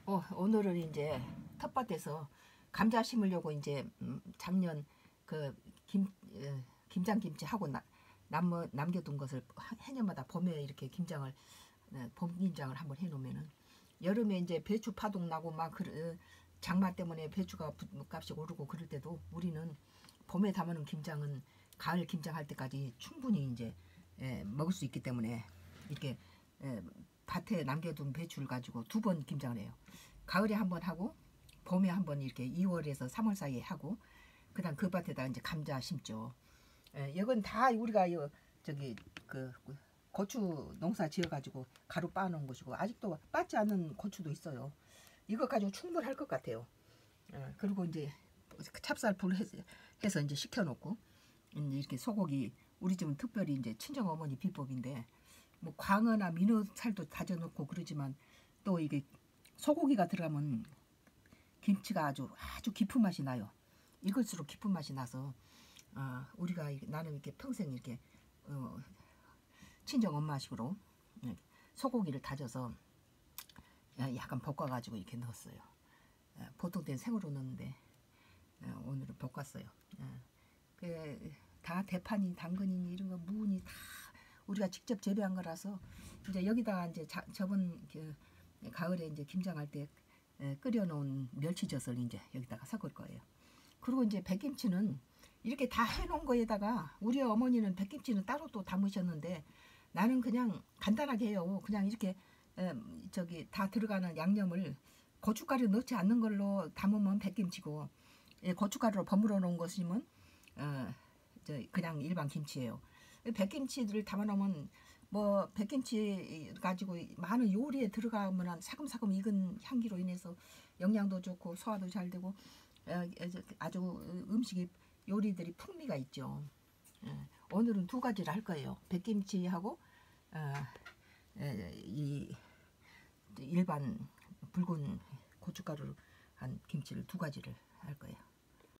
오늘은 이제 텃밭에서 감자 심으려고 이제 작년 그 김장김치 하고 남겨둔 것을 해년마다 봄에 이렇게 김장을 봄 김장을 한번 해놓으면은 여름에 이제 배추 파동 나고 막 장마 때문에 배추가 값이 오르고 그럴 때도 우리는 봄에 담아놓은 김장은 가을 김장할 때까지 충분히 이제 먹을 수 있기 때문에 이렇게 밭에 남겨둔 배추를 가지고 두 번 김장을 해요. 가을에 한 번 하고 봄에 한 번 이렇게 2월에서 3월 사이에 하고 그다음 그 밭에다 이제 감자 심죠. 이건 다 우리가 저기 그 고추 농사 지어가지고 가루 빻아놓은 것이고 아직도 빻지 않은 고추도 있어요. 이거 가지고 충분할 것 같아요. 그리고 이제 찹쌀 불 해서 이제 식혀놓고 이렇게 소고기 우리 집은 특별히 이제 친정 어머니 비법인데 뭐 광어나 민어살도 다져놓고 그러지만 또 이게 소고기가 들어가면 김치가 아주 깊은 맛이 나요. 이것으로 깊은 맛이 나서 우리가 나는 이렇게 평생 이렇게 친정 엄마식으로 소고기를 다져서 약간 볶아가지고 이렇게 넣었어요. 보통 때는 생으로 넣는데 오늘은 볶았어요. 다 대파니 당근이니 이런 거 무니 다 우리가 직접 재배한 거라서 이제 여기다가 이제 저번 가을에 이제 김장할 때 끓여놓은 멸치젓을 이제 여기다가 섞을 거예요. 그리고 이제 백김치는 이렇게 다 해놓은 거에다가 우리 어머니는 백김치는 따로 또 담으셨는데 나는 그냥 간단하게 해요. 그냥 이렇게 저기 다 들어가는 양념을 고춧가루 넣지 않는 걸로 담으면 백김치고 고춧가루로 버무려 놓은 것이면 그냥 일반 김치예요. 백김치를 담아놓으면 뭐 백김치 가지고 많은 요리에 들어가면 사금사금 익은 향기로 인해서 영양도 좋고 소화도 잘 되고 아주 음식이 요리들이 풍미가 있죠. 오늘은 두 가지를 할 거예요. 백김치하고 이 일반 붉은 고춧가루 한 김치를 두 가지를 할 거예요.